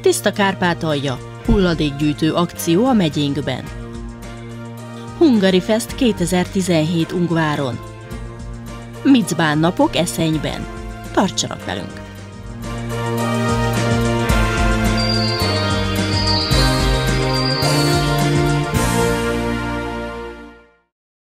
Tiszta Kárpátalja, hulladékgyűjtő akció a megyénkben. Hungarifest 2017 Ungváron. Micbán napok Eszenyben. Tartsanak velünk!